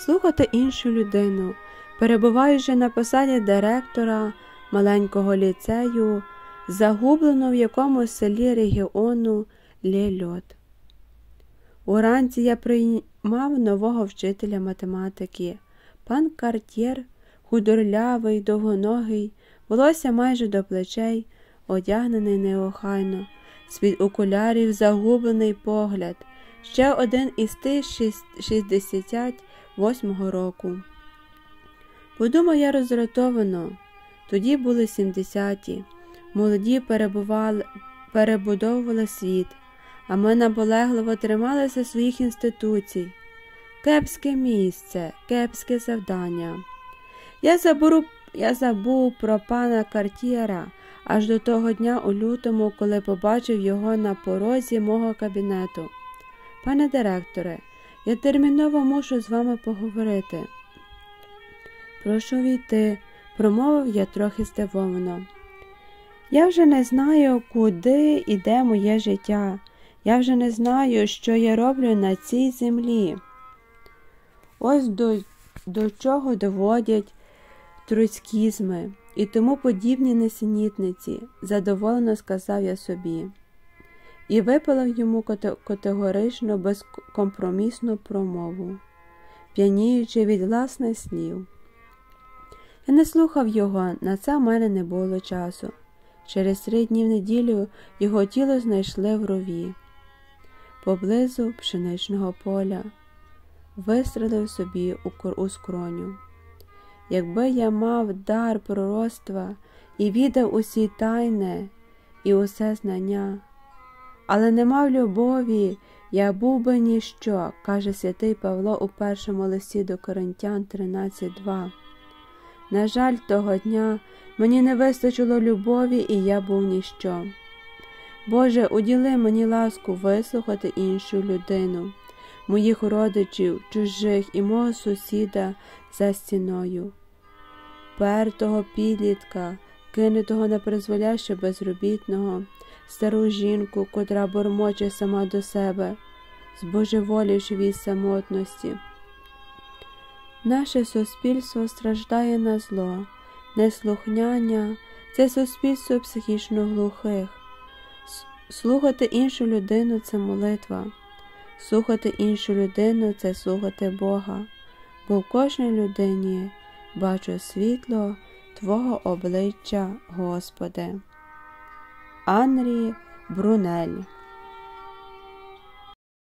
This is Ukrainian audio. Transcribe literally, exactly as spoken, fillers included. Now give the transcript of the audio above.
слухати іншу людину, перебуваючи на посаді директора маленького ліцею, загублено в якомусь селі регіону Лельот. Уранці я приймав нового вчителя математики. Пан Карт'єр, худорлявий, довгоногий, волосся майже до плечей, одягнений неохайно, з-під окулярів загублений погляд, ще один із тих шістдесят восьмого року. Подумав я роздратовано. Тоді були сімдесяті. Молоді перебували, перебудовували світ, а ми наполегливо трималися своїх інституцій. Кепське місце, кепське завдання. Я забув, я забув про пана Карт'єра аж до того дня у лютому, коли побачив його на порозі мого кабінету. Пане директоре, я терміново мушу з вами поговорити. Прошу війти, промовив я трохи здивовано. Я вже не знаю, куди іде моє життя. Я вже не знаю, що я роблю на цій землі. Ось до, до чого доводять троцькізми і тому подібні несенітниці, задоволено сказав я собі. І випалив йому категорично, безкомпромісну промову, п'яніючи від власних слів. Я не слухав його, на це в мене не було часу. Через три дні в неділю його тіло знайшли в рові, поблизу пшеничного поля. Вистрелив собі у скроню. Якби я мав дар пророцтва і віддав усі тайни і усе знання, але не мав любові, я був би ніщо, каже святий Павло у першому листі до Коринтян тринадцять два. На жаль, того дня мені не вистачило любові, і я був ніщо. Боже, уділи мені ласку вислухати іншу людину, моїх родичів, чужих і мого сусіда за стіною, пертого підлітка, кинутого на призволяще безробітного, стару жінку, котра бормоче сама до себе, збожеволівши від самотності. Наше суспільство страждає на зло, неслухняння – це суспільство психічно глухих. Слухати іншу людину – це молитва. Слухати іншу людину – це слухати Бога, бо в кожній людині бачу світло Твого обличчя, Господи. Анрі Брунель.